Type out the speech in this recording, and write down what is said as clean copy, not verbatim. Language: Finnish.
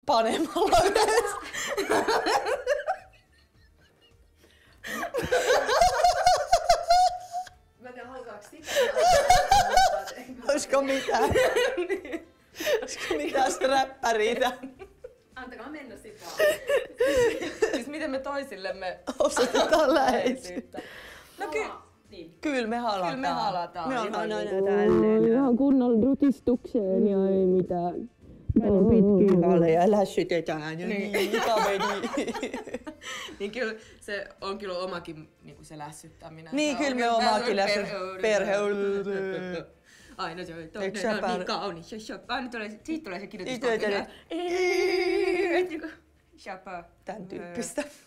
panemalla yhdessä. Mä en tiedä, halutaanko sitä. Olisiko mitään? Olisiko mitään sträppäriitä? Antakaa mennä sit vaan. Siis miten me toisillemme osoitetaan läheisyyttä. No Niin. Kyllä me halataan. Kyllä me halataan. Me Ihan ollaan aina niin. tälleen. Ihan kunnolla rutistukseen ja ei mitään. Meillä on pitkiä haleja ja lässytetään ja Niin. niin kaveri. Niin kyllä se on kyllä omakin niinku se lässyttäminen. Niin, Se kyllä on me omakin perhe. Aina se oli Eikö toinen, sä on päällä? niin kaunis. Aina siitä tulee se Itse kirjoituskohta. edelleen. Chapa. Tän tyyppistä.